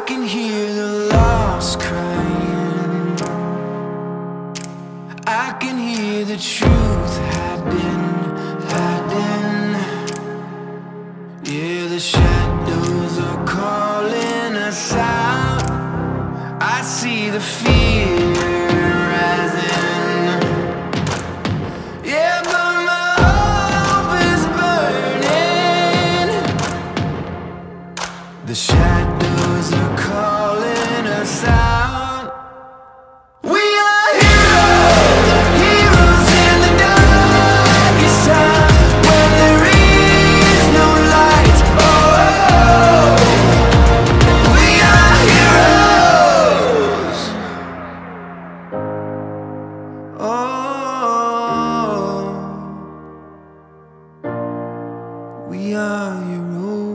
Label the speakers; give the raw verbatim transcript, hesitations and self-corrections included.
Speaker 1: can hear the lost crying, I can hear the truth hiding, hiding. Yeah, the shadows are calling us out. I see the fear rising. Yeah, but my hope is burning. The shadows are calling us out. We are heroes, heroes in the darkest time, when there is no light. Oh, oh. We are heroes. Oh, we are heroes.